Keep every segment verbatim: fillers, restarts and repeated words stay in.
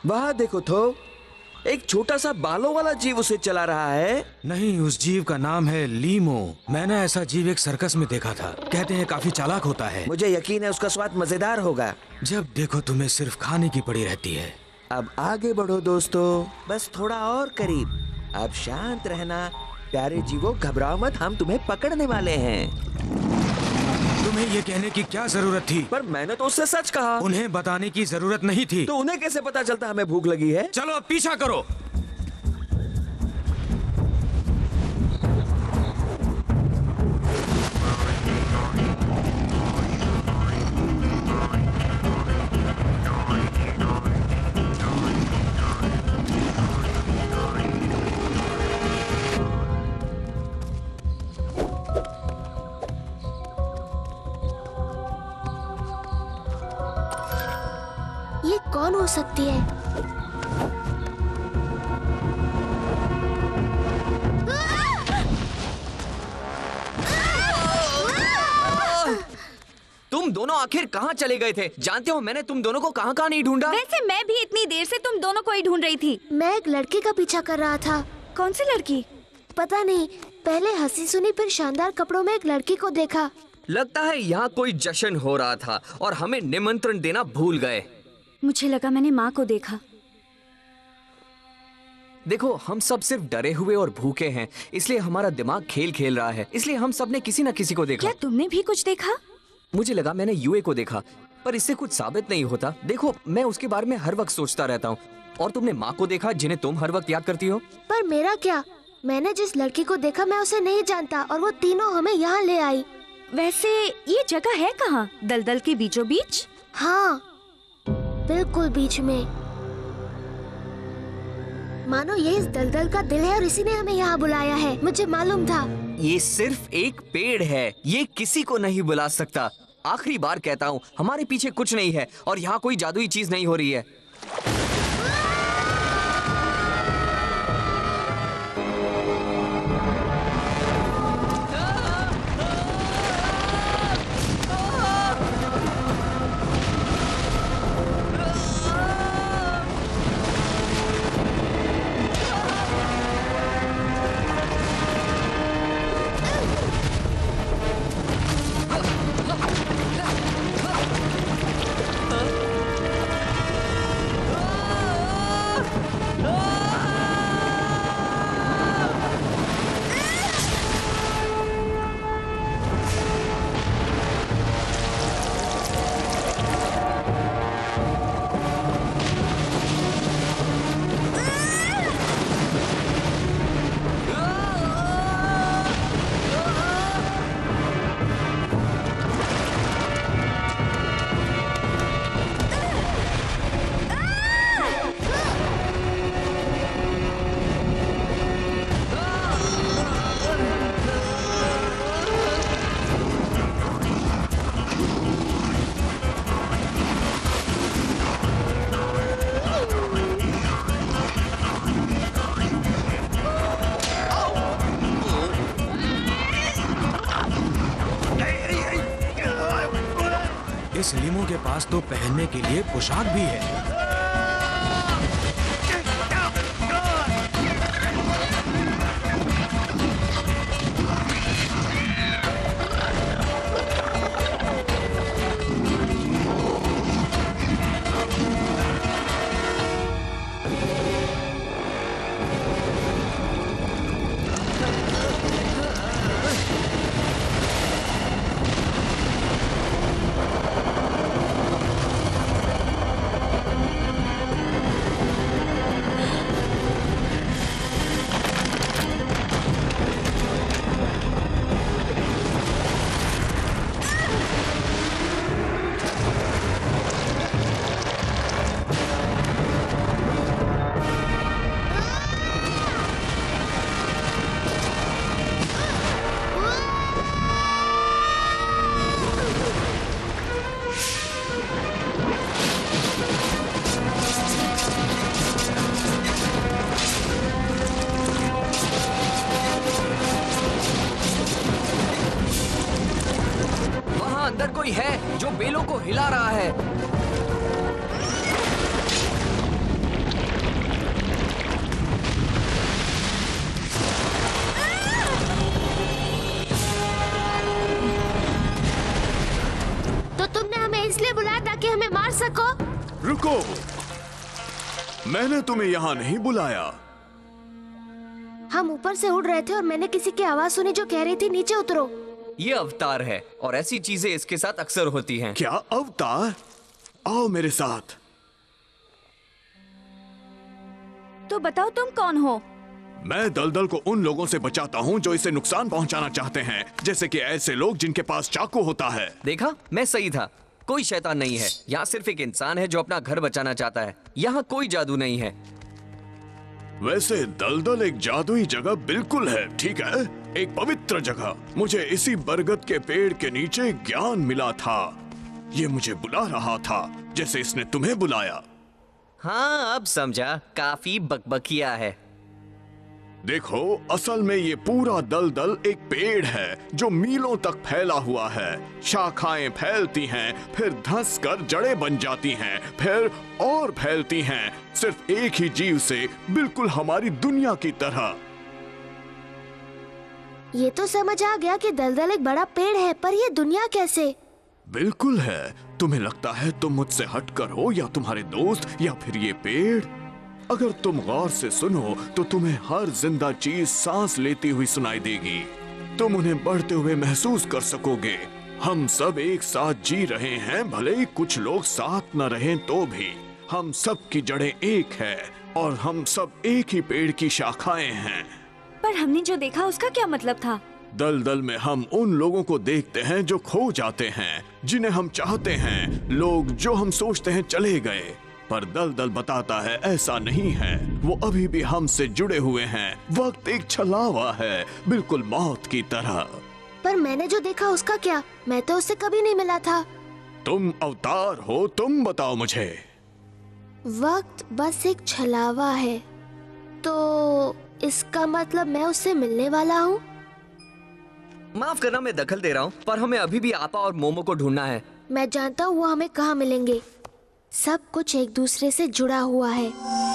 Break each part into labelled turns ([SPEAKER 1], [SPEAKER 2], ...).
[SPEAKER 1] वहाँ देखो तो एक छोटा सा बालों वाला जीव उसे चला रहा है।
[SPEAKER 2] नहीं, उस जीव का नाम है लीमो। मैंने ऐसा जीव एक सर्कस में देखा था। कहते हैं काफी चालाक होता है।
[SPEAKER 1] मुझे यकीन है उसका स्वाद मजेदार होगा।
[SPEAKER 2] जब देखो तुम्हें सिर्फ खाने की पड़ी रहती है।
[SPEAKER 1] अब आगे बढ़ो दोस्तों, बस थोड़ा और करीब। अब शांत रहना प्यारे जीवों, घबराओ मत, हम तुम्हें पकड़ने वाले हैं।
[SPEAKER 2] तुम्हें ये कहने की क्या जरूरत थी?
[SPEAKER 1] पर मैंने तो उससे सच कहा।
[SPEAKER 2] उन्हें बताने की जरूरत नहीं थी।
[SPEAKER 1] तो उन्हें कैसे पता चलता हमें भूख लगी है?
[SPEAKER 2] चलो अब पीछा करो।
[SPEAKER 3] ये कौन हो सकती है?
[SPEAKER 4] तुम दोनों आखिर कहाँ चले गए थे? जानते हो मैंने तुम दोनों को कहाँ कहाँ नहीं ढूंढा।
[SPEAKER 5] वैसे मैं भी इतनी देर से तुम दोनों को ही ढूंढ रही थी।
[SPEAKER 3] मैं एक लड़के का पीछा कर रहा था।
[SPEAKER 5] कौन सी लड़की?
[SPEAKER 3] पता नहीं, पहले हंसी सुनी फिर शानदार कपड़ों में एक लड़की को देखा।
[SPEAKER 4] लगता है यहाँ कोई जश्न हो रहा था और हमें निमंत्रण देना भूल गए।
[SPEAKER 5] मुझे लगा मैंने माँ को देखा।
[SPEAKER 4] देखो हम सब सिर्फ डरे हुए और भूखे हैं, इसलिए हमारा दिमाग खेल खेल रहा है। इसलिए हम सब ने किसी न किसी को देखा।
[SPEAKER 5] क्या तुमने भी कुछ देखा?
[SPEAKER 4] मुझे लगा मैंने यूए को देखा, पर इससे कुछ साबित नहीं होता। देखो मैं उसके बारे में हर वक्त सोचता रहता हूँ। और तुमने माँ को देखा जिन्हें तुम हर वक्त याद करती हो।
[SPEAKER 3] पर मेरा क्या? मैंने जिस लड़की को देखा मैं उसे नहीं जानता और वो तीनों हमें यहाँ ले आई।
[SPEAKER 5] वैसे ये जगह है कहाँ? दलदल के बीचों बीच?
[SPEAKER 3] हाँ, बिल्कुल बीच में। मानो ये इस दलदल का दिल है और इसी ने हमें यहाँ बुलाया है। मुझे मालूम था।
[SPEAKER 4] ये सिर्फ एक पेड़ है, ये किसी को नहीं बुला सकता। आखिरी बार कहता हूँ, हमारे पीछे कुछ नहीं है और यहाँ कोई जादुई चीज नहीं हो रही है।
[SPEAKER 2] इस लीमो के पास तो पहनने के लिए पोशाक भी है।
[SPEAKER 4] अंदर कोई है जो बेलों को हिला रहा है।
[SPEAKER 6] रुको, मैंने तुम्हें यहाँ नहीं बुलाया।
[SPEAKER 3] हम ऊपर से उड़ रहे थे और मैंने किसी की आवाज सुनी जो कह रही थी नीचे उतरो।
[SPEAKER 4] ये अवतार है और ऐसी चीजें इसके साथ अक्सर होती हैं।
[SPEAKER 6] क्या अवतार? आओ मेरे साथ।
[SPEAKER 5] तो बताओ तुम कौन हो?
[SPEAKER 6] मैं दलदल को उन लोगों से बचाता हूँ जो इसे नुकसान पहुँचाना चाहते हैं, जैसे कि ऐसे लोग जिनके पास चाकू होता है।
[SPEAKER 4] देखा, मैं सही था। कोई शैतान नहीं है, यहाँ सिर्फ एक इंसान है जो अपना घर बचाना चाहता है। यहाँ कोई जादू नहीं है।
[SPEAKER 6] वैसे दलदल एक जादुई जगह बिल्कुल है, ठीक है, एक पवित्र जगह। मुझे इसी बरगद के पेड़ के नीचे ज्ञान मिला था। ये मुझे बुला रहा था जैसे इसने तुम्हें बुलाया।
[SPEAKER 4] हाँ, अब समझा। काफी बकबकिया है।
[SPEAKER 6] देखो, असल में ये पूरा दलदल एक पेड़ है जो मीलों तक फैला हुआ है। शाखाएं फैलती हैं, फिर धंस कर जड़ें बन जाती हैं, फिर और फैलती हैं, सिर्फ एक ही जीव से, बिल्कुल हमारी दुनिया की तरह।
[SPEAKER 3] ये तो समझ आ गया कि दलदल एक बड़ा पेड़ है, पर ये दुनिया कैसे?
[SPEAKER 6] बिल्कुल है। तुम्हें लगता है तुम मुझसे हटकर हो, या तुम्हारे दोस्त, या फिर ये पेड़? अगर तुम गौर से सुनो तो तुम्हें हर जिंदा चीज सांस लेती हुई सुनाई देगी। तुम उन्हें बढ़ते हुए महसूस कर सकोगे। हम सब एक साथ जी रहे हैं, भले ही कुछ लोग साथ न रहें तो भी। हम सब की जड़ें एक है और हम सब एक ही पेड़ की शाखाएं हैं।
[SPEAKER 5] पर हमने जो देखा उसका क्या मतलब था?
[SPEAKER 6] दलदल में हम उन लोगों को देखते हैं जो खो जाते हैं, जिन्हें हम चाहते हैं, लोग जो हम सोचते हैं चले गए। पर दलदल बताता है ऐसा नहीं है, वो अभी भी हमसे जुड़े हुए हैं। वक्त एक छलावा है, बिल्कुल मौत की तरह।
[SPEAKER 3] पर मैंने जो देखा उसका क्या? मैं तो उससे कभी नहीं मिला था।
[SPEAKER 6] तुम अवतार हो, तुम बताओ मुझे।
[SPEAKER 3] वक्त बस एक छलावा है, तो इसका मतलब मैं उससे मिलने वाला हूँ?
[SPEAKER 4] माफ करना, मैं दखल दे रहा हूँ, पर हमें अभी भी आपा और मोमो को ढूंढना है।
[SPEAKER 3] मैं जानता हूँ वो हमें कहाँ मिलेंगे। सब कुछ एक दूसरे से जुड़ा हुआ है।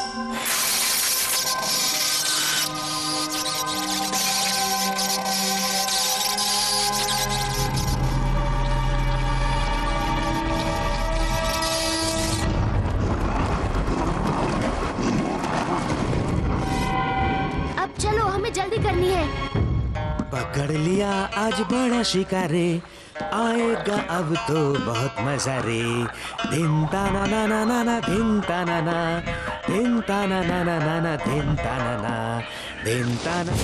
[SPEAKER 3] अब चलो, हमें जल्दी करनी है।
[SPEAKER 2] पकड़ लिया आज बड़ा शिकारे, आएगा अब तो बहुत मजा रे। दिन ताना ना ना ना ना, दिन ताना ना, दिन ताना ना ना ना ना, दिन ताना ना, दिन ताना।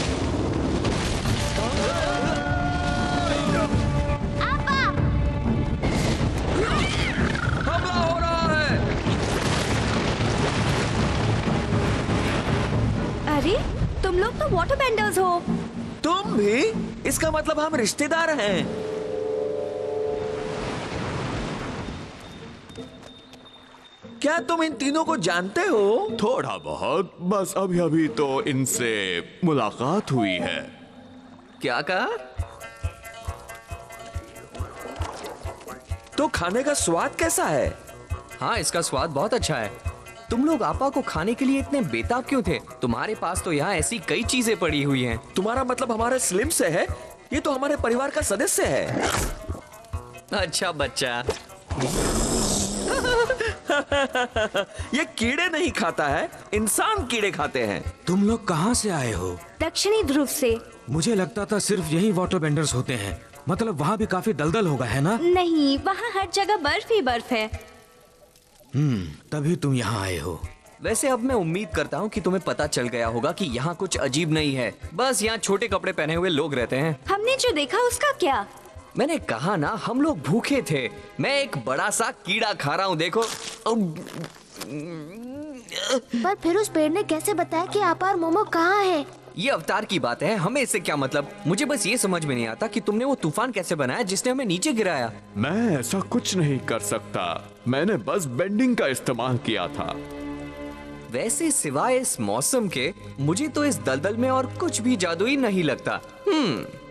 [SPEAKER 4] हमला हो रहा है।
[SPEAKER 5] अरे, तुम लोग तो वाटर बेंडर्स हो।
[SPEAKER 1] तुम भी? इसका मतलब हम रिश्तेदार हैं। क्या तुम इन तीनों को जानते हो?
[SPEAKER 6] थोड़ा बहुत, बस अभी अभी तो इनसे मुलाकात हुई है।
[SPEAKER 4] क्या कहा?
[SPEAKER 1] तो खाने का स्वाद कैसा है?
[SPEAKER 4] हाँ, इसका स्वाद बहुत अच्छा है। तुम लोग आपा को खाने के लिए इतने बेताब क्यों थे? तुम्हारे पास तो यहाँ ऐसी कई चीजें पड़ी हुई हैं।
[SPEAKER 1] तुम्हारा मतलब हमारे स्लिम से है? ये तो हमारे परिवार का सदस्य है।
[SPEAKER 4] अच्छा बच्चा।
[SPEAKER 1] ये कीड़े नहीं खाता है, इंसान कीड़े खाते हैं।
[SPEAKER 2] तुम लोग कहाँ से आए हो?
[SPEAKER 5] दक्षिणी ध्रुव से।
[SPEAKER 2] मुझे लगता था सिर्फ यही वाटर बेंडर्स होते हैं। मतलब वहाँ भी काफी दलदल होगा, है ना?
[SPEAKER 5] नहीं, वहाँ हर जगह बर्फ ही बर्फ है।
[SPEAKER 2] हम्म, तभी तुम यहाँ आए हो।
[SPEAKER 4] वैसे अब मैं उम्मीद करता हूँ कि तुम्हें पता चल गया होगा कि यहाँ कुछ अजीब नहीं है। बस यहाँ छोटे कपड़े पहने हुए लोग रहते हैं।
[SPEAKER 5] हमने जो देखा उसका क्या?
[SPEAKER 4] मैंने कहा ना, हम लोग भूखे थे। मैं एक बड़ा सा कीड़ा खा रहा हूँ, देखो।
[SPEAKER 3] पर फिर उस पेड़ ने कैसे बताया कि आपा और मोमो कहाँ है?
[SPEAKER 4] ये अवतार की बात है, हमें इससे क्या मतलब? मुझे बस ये समझ में नहीं आता कि तुमने वो तूफान कैसे बनाया जिसने हमें नीचे गिराया।
[SPEAKER 6] मैं ऐसा कुछ नहीं कर सकता, मैंने बस बेंडिंग का इस्तेमाल किया था।
[SPEAKER 4] वैसे सिवाय इस मौसम के, मुझे तो इस दलदल में और कुछ भी जादुई नहीं लगता। हम्म